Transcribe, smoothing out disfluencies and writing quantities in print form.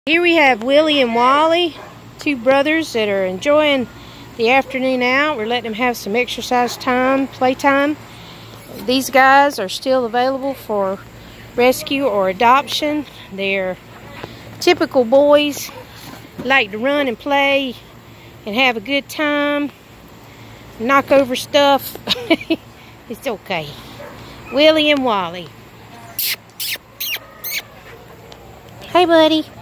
Here we have Willy and Wally, two brothers that are enjoying the afternoon out. We're letting them have some exercise time, playtime. These guys are still available for rescue or adoption. They're typical boys, like to run and play and have a good time, knock over stuff. It's okay. Willy and Wally. Hey, buddy.